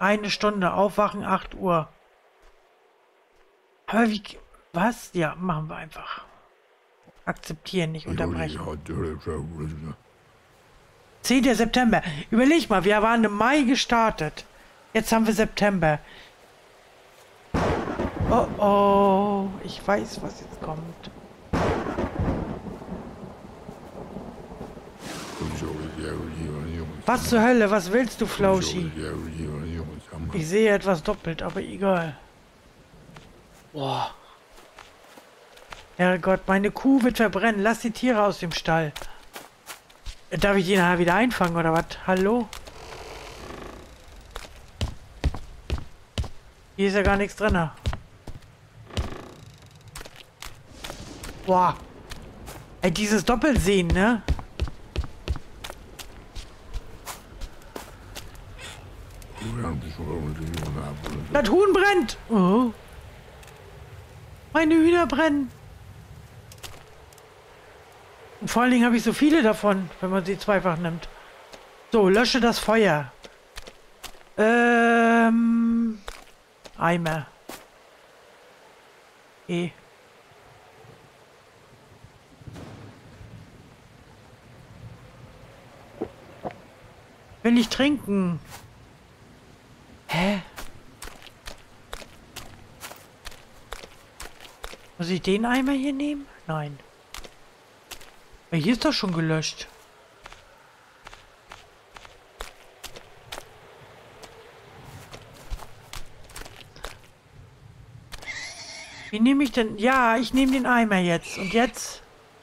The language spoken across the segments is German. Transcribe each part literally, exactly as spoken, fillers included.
Eine Stunde. Aufwachen, acht Uhr. Aber wie... Was? Ja, machen wir einfach. Akzeptieren, nicht unterbrechen. zehnter September. Überleg mal, wir waren im Mai gestartet. Jetzt haben wir September. Oh oh, ich weiß, was jetzt kommt. Was zur Hölle, was willst du, Flauschie? Ich sehe etwas doppelt, aber egal. Boah. Herrgott, meine Kuh wird verbrennen. Lass die Tiere aus dem Stall. Darf ich die nachher wieder einfangen, oder was? Hallo? Hier ist ja gar nichts drin. Boah. Ey, dieses Doppelsehen, ne? Das Huhn brennt! Oh. Meine Hühner brennen. Und vor allen Dingen habe ich so viele davon, wenn man sie zweifach nimmt. So, lösche das Feuer. Ähm... Eimer. E. Will nicht trinken. Hä? Muss ich den Eimer hier nehmen? Nein. Ja, hier ist doch schon gelöscht. Wie nehme ich denn? Ja, ich nehme den Eimer jetzt. Und jetzt?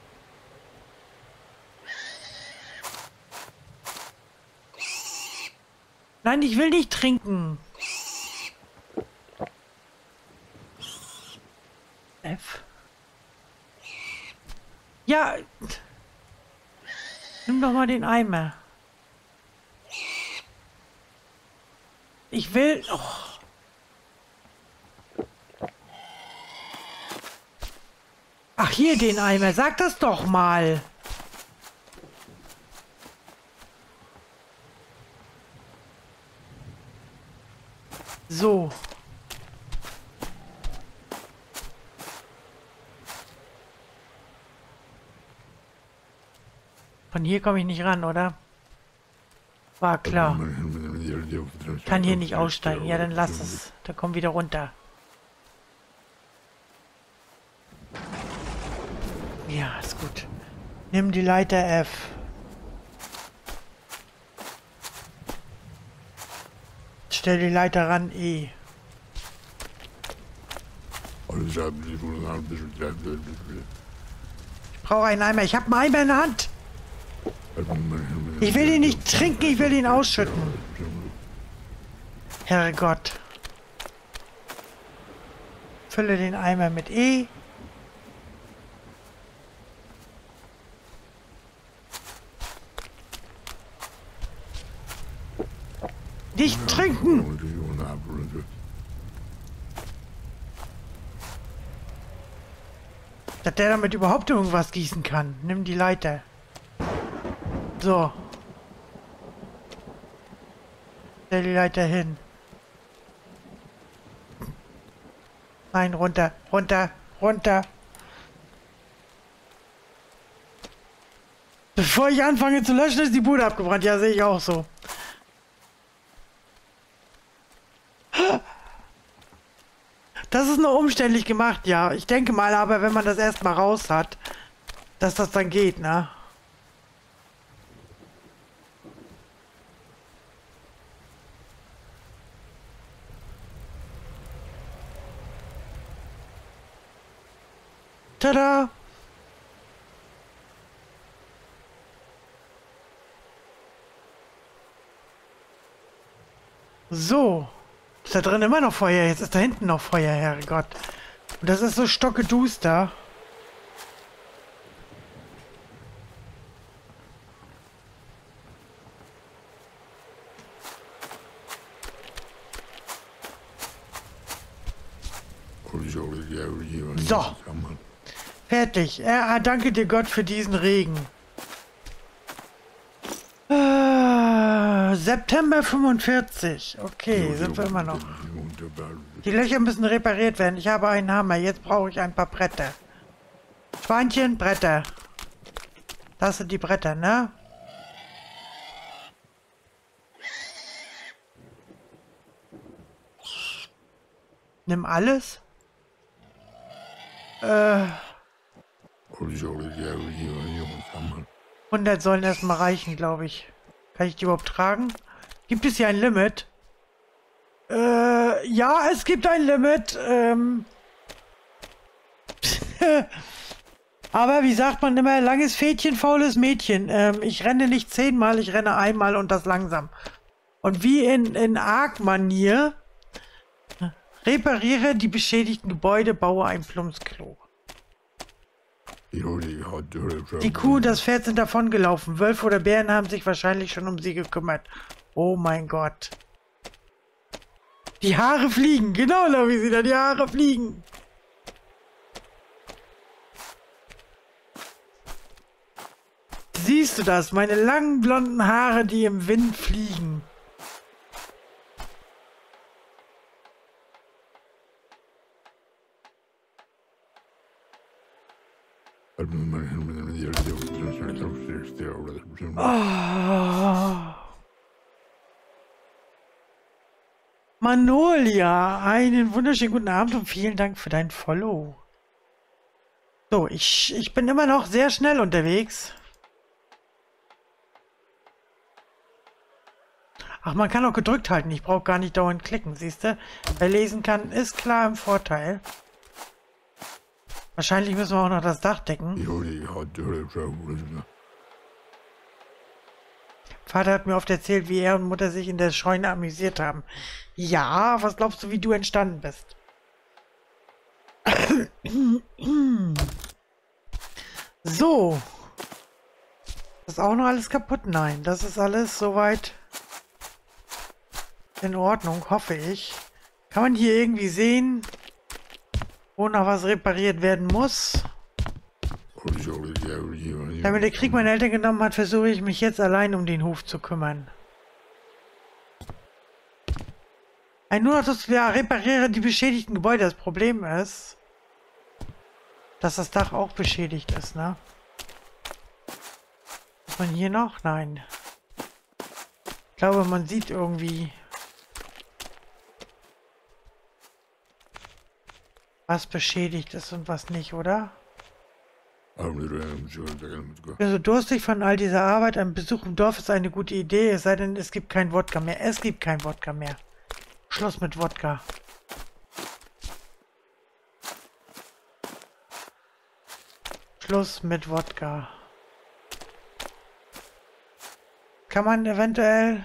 Nein, ich will nicht trinken. F. Ja. Nimm doch mal den Eimer. Ich will... Oh. Ach, hier den Eimer. Sag das doch mal. So. Von hier komme ich nicht ran, oder? War klar. Kann hier nicht aussteigen. Ja, dann lass es. Da komm wieder runter. Ja, ist gut. Nimm die Leiter F. Stell die Leiter ran, E. Ich brauche einen Eimer. Ich habe einen Eimer in der Hand. Ich will ihn nicht trinken, ich will ihn ausschütten. Herrgott. Fülle den Eimer mit E. Nicht trinken! Dass der damit überhaupt irgendwas gießen kann. Nimm die Leiter. So. Stell die Leiter hin. Nein, runter, runter, runter. Bevor ich anfange zu löschen, ist die Bude abgebrannt. Ja, sehe ich auch so. Das ist nur umständlich gemacht, ja. Ich denke mal aber, wenn man das erstmal raus hat, dass das dann geht, ne? Tada! So. Ist da drin immer noch Feuer? Jetzt ist da hinten noch Feuer, Herrgott. Und das ist so stockeduster. So. Fertig. Ja, danke dir Gott für diesen Regen. Ah, September fünfundvierzig. Okay, sind wir immer noch. Die Löcher müssen repariert werden. Ich habe einen Hammer. Jetzt brauche ich ein paar Bretter. Schweinchen, Bretter. Das sind die Bretter, ne? Nimm alles. Äh. hundert sollen erstmal reichen, glaube ich. Kann ich die überhaupt tragen? Gibt es hier ein Limit? Äh, ja, es gibt ein Limit. Ähm. Aber wie sagt man immer, langes Fädchen, faules Mädchen. Ähm, ich renne nicht zehnmal, ich renne einmal und das langsam. Und wie in, in Ark-Manier, repariere die beschädigten Gebäude, baue ein Plumpsklo. Die Kuh und das Pferd sind davongelaufen. Wölfe oder Bären haben sich wahrscheinlich schon um sie gekümmert. Oh mein Gott. Die Haare fliegen. Genau, Lavisina, die Haare fliegen. Siehst du das? Meine langen blonden Haare, die im Wind fliegen. Oh. Manolia, einen wunderschönen guten Abend und vielen Dank für dein Follow. So, ich, ich bin immer noch sehr schnell unterwegs. Ach, man kann auch gedrückt halten. Ich brauche gar nicht dauernd klicken, siehst du? Wer lesen kann, ist klar im Vorteil. Wahrscheinlich müssen wir auch noch das Dach decken. Vater hat mir oft erzählt, wie er und Mutter sich in der Scheune amüsiert haben. Ja, was glaubst du, wie du entstanden bist? So. Ist auch noch alles kaputt? Nein, das ist alles soweit in Ordnung, hoffe ich. Kann man hier irgendwie sehen, wo noch was repariert werden muss? Damit der Krieg meine Eltern genommen hat, versuche ich mich jetzt allein um den Hof zu kümmern. Ein nur noch das, ja, repariere die beschädigten Gebäude. Das Problem ist, dass das Dach auch beschädigt ist, ne? Ist man hier noch? Nein. Ich glaube, man sieht irgendwie, was beschädigt ist und was nicht, oder? Ich bin so durstig von all dieser Arbeit. Ein Besuch im Dorf ist eine gute Idee, es sei denn, es gibt kein Wodka mehr. Es gibt kein Wodka mehr. Schluss mit Wodka. Schluss mit Wodka. Kann man eventuell...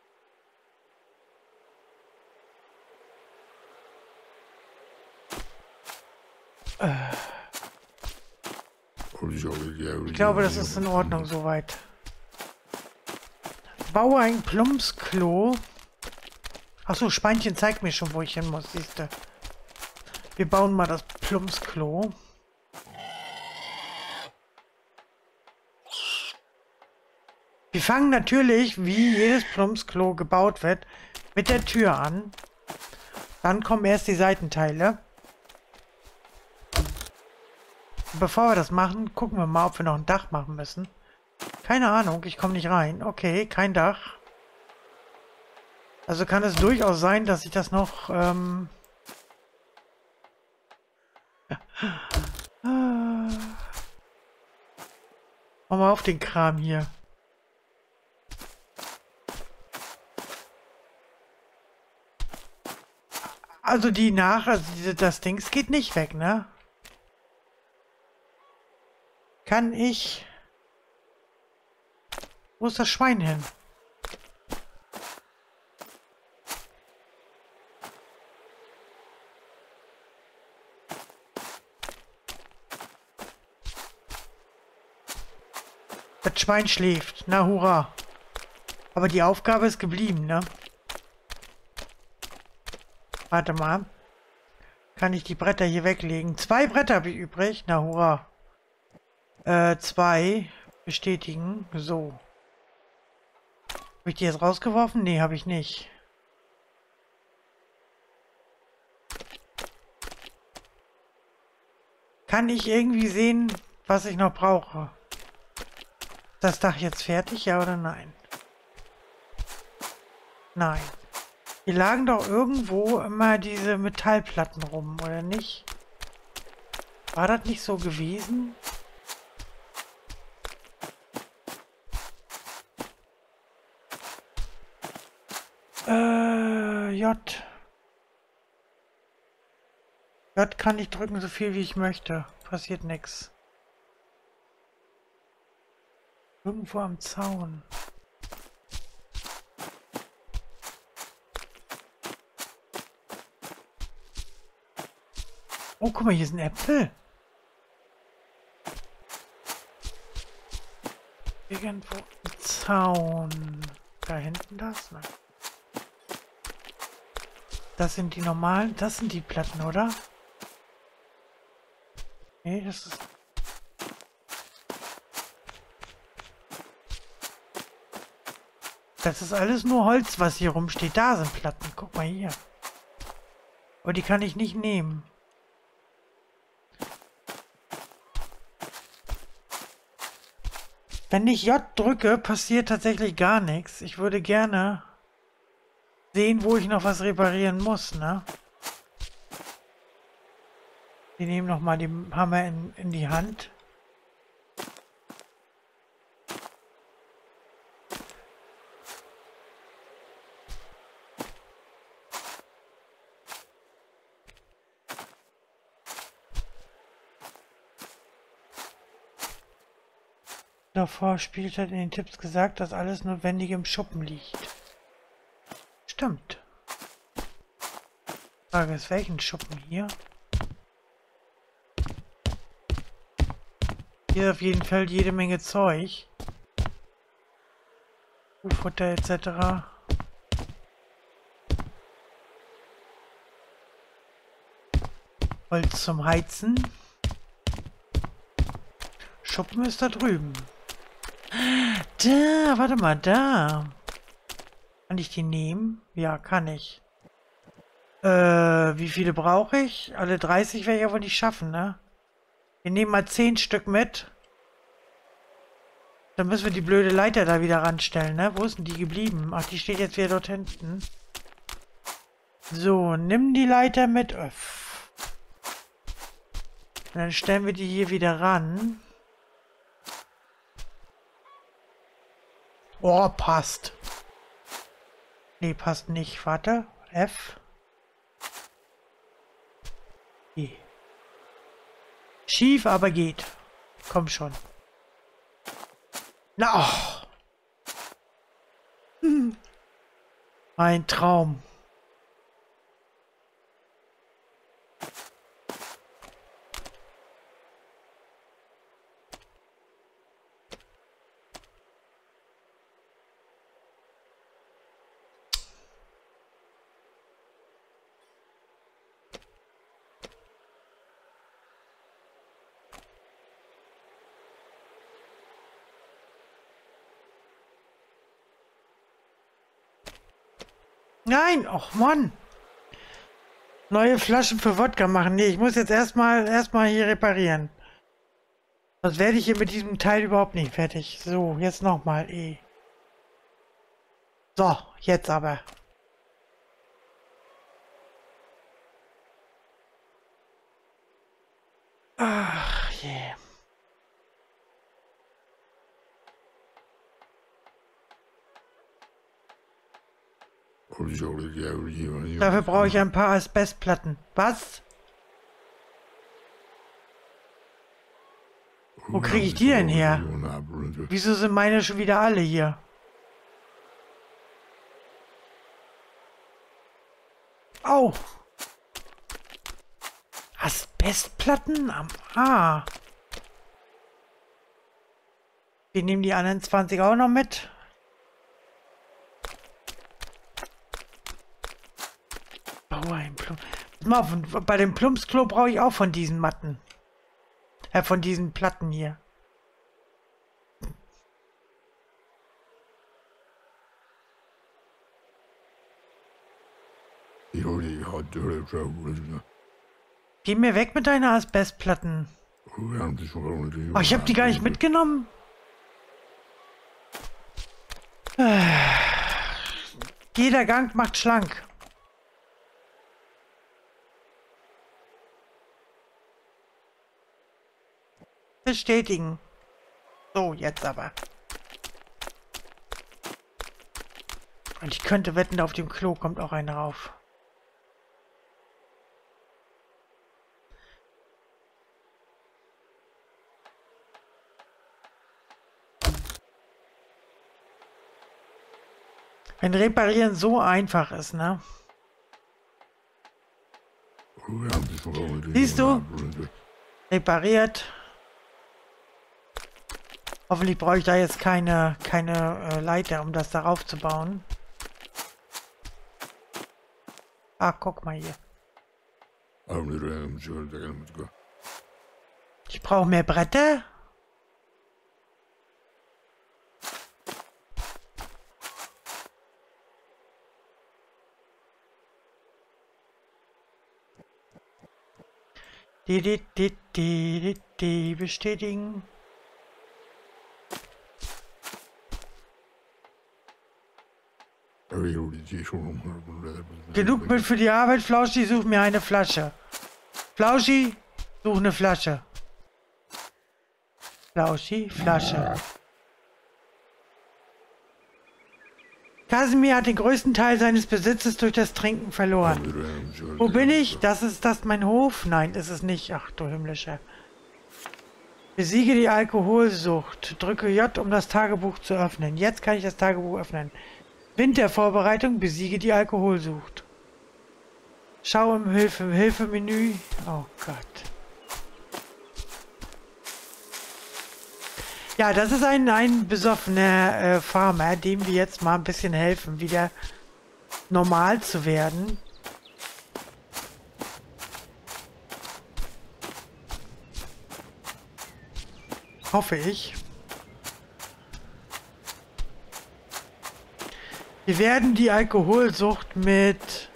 Äh... Ich glaube, das ist in Ordnung soweit. Baue ein Plumpsklo. Achso, Schweinchen zeigt mir schon, wo ich hin muss, siehst du. Wir bauen mal das Plumpsklo. Wir fangen natürlich, wie jedes Plumpsklo gebaut wird, mit der Tür an. Dann kommen erst die Seitenteile. Bevor wir das machen, gucken wir mal, ob wir noch ein Dach machen müssen. Keine Ahnung, ich komme nicht rein. Okay, kein Dach. Also kann es durchaus sein, dass ich das noch... Ähm Mach mal auf den Kram hier. Also die nach... Also diese, das Ding geht nicht weg, ne? Kann ich... Wo ist das Schwein hin? Das Schwein schläft. Na hurra. Aber die Aufgabe ist geblieben, ne? Warte mal. Kann ich die Bretter hier weglegen? Zwei Bretter habe ich übrig. Na hurra. Äh, zwei. Bestätigen. So. Habe ich die jetzt rausgeworfen? Nee, habe ich nicht. Kann ich irgendwie sehen, was ich noch brauche? Ist das Dach jetzt fertig, ja oder nein? Nein. Hier lagen doch irgendwo immer diese Metallplatten rum, oder nicht? War das nicht so gewesen? Äh, J. J kann ich drücken, so viel wie ich möchte. Passiert nichts. Irgendwo am Zaun. Oh, guck mal, hier sind Äpfel. Irgendwo am Zaun. Da hinten das? Nein. Das sind die normalen, das sind die Platten, oder? Nee, das ist... Das ist alles nur Holz, was hier rumsteht. Da sind Platten. Guck mal hier. Aber die kann ich nicht nehmen. Wenn ich J drücke, passiert tatsächlich gar nichts. Ich würde gerne sehen, wo ich noch was reparieren muss, ne? Wir nehmen nochmal den Hammer in, in die Hand. Davor spielt hat in den Tipps gesagt, dass alles Notwendige im Schuppen liegt. Stimmt. Frage ist, welchen Schuppen hier? Hier auf jeden Fall jede Menge Zeug. Futter et cetera. Holz zum Heizen. Schuppen ist da drüben. Da, warte mal, da. Kann ich die nehmen? Ja, kann ich. Äh, wie viele brauche ich? Alle dreißig werde ich aber nicht schaffen, ne? Wir nehmen mal zehn Stück mit. Dann müssen wir die blöde Leiter da wieder ranstellen, ne? Wo ist denn die geblieben? Ach, die steht jetzt wieder dort hinten. So, nimm die Leiter mit. Öff. Dann stellen wir die hier wieder ran. Oh, passt. Nee, passt nicht. Warte. F. E. Schief, aber geht. Komm schon. Na, oh. Hm. Ein Traum. Nein, och Mann. Neue Flaschen für Wodka machen. Nee, ich muss jetzt erstmal erstmal hier reparieren. Sonst werde ich hier mit diesem Teil überhaupt nicht fertig. So, jetzt nochmal E. So, jetzt aber. Ach je. Yeah. Dafür brauche ich ein paar Asbestplatten. Was? Wo kriege ich die denn her? Wieso sind meine schon wieder alle hier? Au! Asbestplatten am A. Wir nehmen die anderen zwanzig auch noch mit. Mal, bei dem Plumpsklo brauche ich auch von diesen Matten. Äh, von diesen Platten hier. Geh mir weg mit deinen Asbestplatten. Oh, ich habe die gar nicht mitgenommen. Jeder Gang macht schlank. Bestätigen. So, jetzt aber. Und ich könnte wetten, auf dem Klo kommt auch einer rauf. Wenn Reparieren so einfach ist, ne? Siehst du? Repariert. Hoffentlich brauche ich da jetzt keine, keine äh, Leiter, um das darauf zu bauen. Ah, guck mal hier. Ich brauche mehr Bretter. Die, die, die, die, die, die bestätigen. Genug mit für die Arbeit, Flauschi, such mir eine Flasche. Flauschi, such eine Flasche. Flauschi, Flasche. Kasimir hat den größten Teil seines Besitzes durch das Trinken verloren. Wo bin ich? Das ist das mein Hof? Nein, ist es nicht. Ach du himmlischer. Besiege die Alkoholsucht. Drücke J, um das Tagebuch zu öffnen. Jetzt kann ich das Tagebuch öffnen. Wintervorbereitung. Besiege die Alkoholsucht. Schau im Hilfe, Hilfemenü. Oh Gott. Ja, das ist ein, ein besoffener äh, Farmer, dem wir jetzt mal ein bisschen helfen, wieder normal zu werden. Hoffe ich. Wir werden die Alkoholsucht mit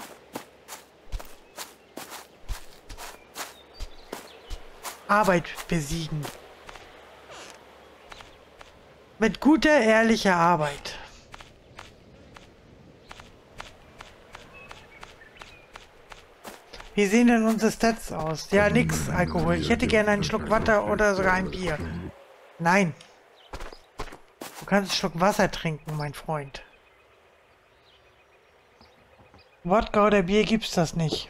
Arbeit besiegen. Mit guter, ehrlicher Arbeit. Wie sehen denn unsere Stats aus? Ja, nix Alkohol. Ich hätte gerne einen Schluck Wasser oder sogar ein Bier. Nein. Du kannst einen Schluck Wasser trinken, mein Freund. Wodka oder Bier gibt's das nicht.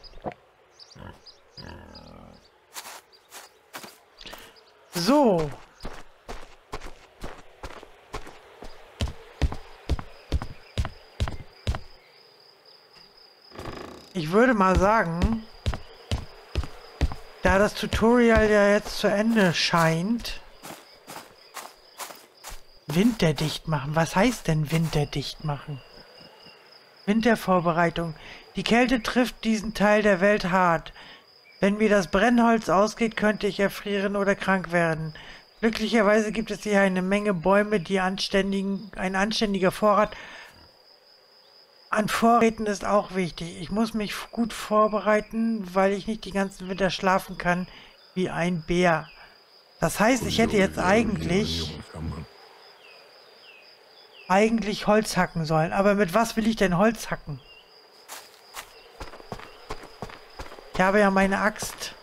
So. Ich würde mal sagen, da das Tutorial ja jetzt zu Ende scheint, winterdicht machen. Was heißt denn winterdicht machen? Wintervorbereitung. Die Kälte trifft diesen Teil der Welt hart. Wenn mir das Brennholz ausgeht, könnte ich erfrieren oder krank werden. Glücklicherweise gibt es hier eine Menge Bäume, die anständigen, ein anständiger Vorrat an Vorräten ist auch wichtig. Ich muss mich gut vorbereiten, weil ich nicht die ganzen Winter schlafen kann wie ein Bär. Das heißt, ich hätte jetzt eigentlich eigentlich Holz hacken sollen. Aber mit was will ich denn Holz hacken? Ich habe ja meine Axt.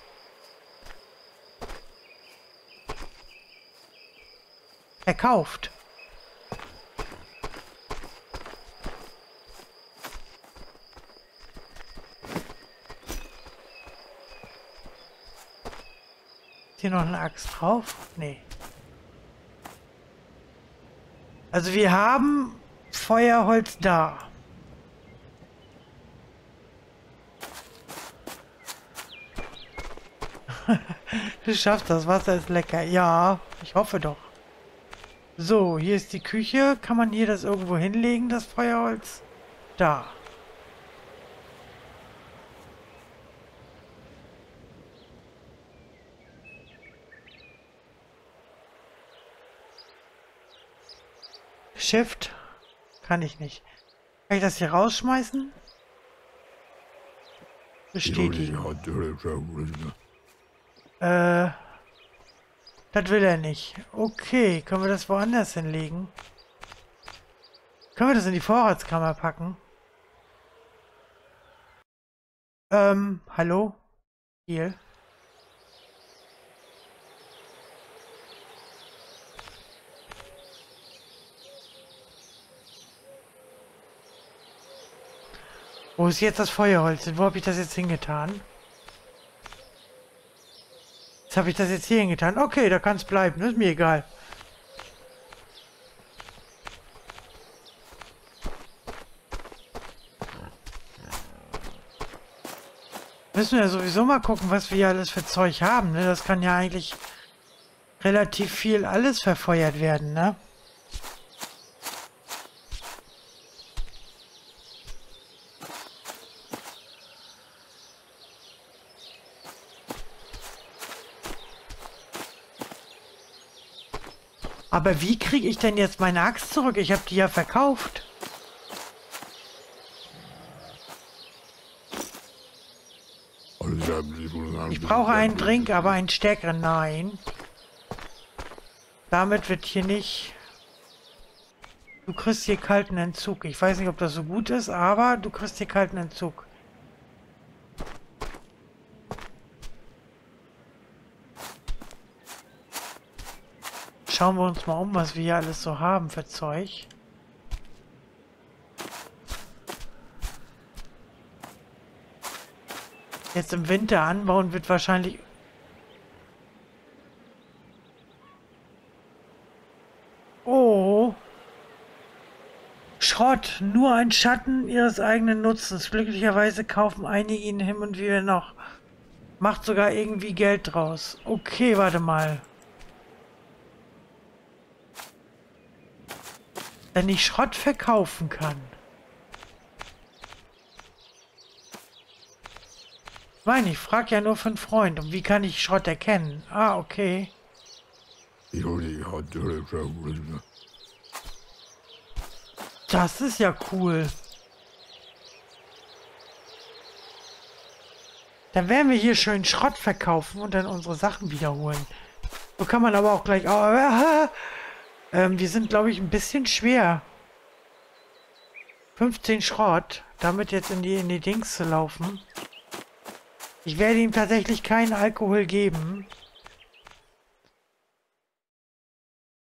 Verkauft. Ist hier noch eine Axt drauf? Nee. Also wir haben Feuerholz da. Du schaffst das, Wasser ist lecker. Ja, ich hoffe doch. So, hier ist die Küche. Kann man hier das irgendwo hinlegen, das Feuerholz? Da. Shift. Kann ich nicht. Kann ich das hier rausschmeißen? Bestätigen. Äh, das will er nicht. Okay, können wir das woanders hinlegen? Können wir das in die Vorratskammer packen? Ähm, hallo? Hier. Wo ist jetzt das Feuerholz? Wo habe ich das jetzt hingetan? Jetzt habe ich das jetzt hier hingetan. Okay, da kann es bleiben. Das ist mir egal. Müssen wir ja sowieso mal gucken, was wir hier alles für Zeug haben. Ne? Das kann ja eigentlich relativ viel alles verfeuert werden, ne? Aber wie kriege ich denn jetzt meine Axt zurück? Ich habe die ja verkauft. Ich brauche einen Drink, aber einen stärkeren. Nein. Damit wird hier nicht... Du kriegst hier kalten Entzug. Ich weiß nicht, ob das so gut ist, aber du kriegst hier kalten Entzug. Schauen wir uns mal um, was wir hier alles so haben für Zeug. Jetzt im Winter anbauen wird wahrscheinlich... Oh. Schrott. Nur ein Schatten ihres eigenen Nutzens. Glücklicherweise kaufen einige ihn hin und wieder noch. Macht sogar irgendwie Geld draus. Okay, warte mal. Wenn ich Schrott verkaufen kann. Ich meine, ich frage ja nur für einen Freund. Und wie kann ich Schrott erkennen? Ah, okay. Das ist ja cool. Dann werden wir hier schön Schrott verkaufen und dann unsere Sachen wiederholen. So kann man aber auch gleich... Oh, äh, ähm, wir sind, glaube ich, ein bisschen schwer. fünfzehn Schrott. Damit jetzt in die, in die Dings zu laufen. Ich werde ihm tatsächlich keinen Alkohol geben.